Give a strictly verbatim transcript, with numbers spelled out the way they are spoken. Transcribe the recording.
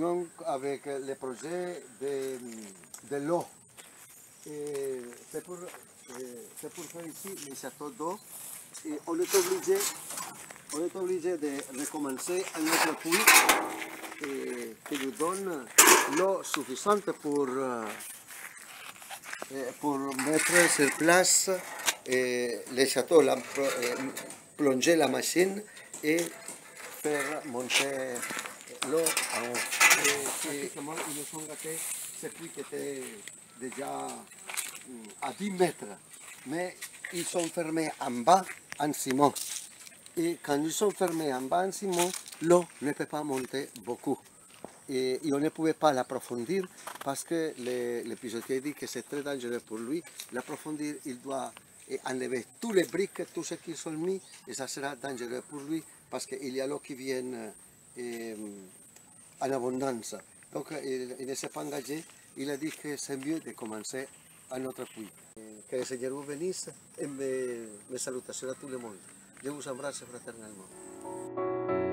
continuons avec le projet de, de l'eau. C'est pour, pour faire ici les châteaux d'eau. Et on est obligé, on est obligé de recommencer un autre puits et, qui nous donne l'eau suffisante pour, pour mettre sur place et les châteaux, la, plonger la machine et faire monter l'eau en haut. Et pratiquement, ils nous ont gâté ce puits qui était déjà à dix mètres, mais ils sont fermés en bas en ciment. Et quand ils sont fermés en bas en ciment, l'eau ne peut pas monter beaucoup. Et, et on ne pouvait pas l'approfondir parce que le, le pilotier dit que c'est très dangereux pour lui. L'approfondir, il doit enlever tous les briques, tout ce qu'ils ont mis, et ça sera dangereux pour lui parce qu'il y a l'eau qui vient eh, en abondance. Donc il, il ne s'est pas engagé, il a dit que c'est mieux de commencer un autre puits. Que le Seigneur vous bénisse et mes, mes salutations à tout le monde. Je vous embrasse fraternellement.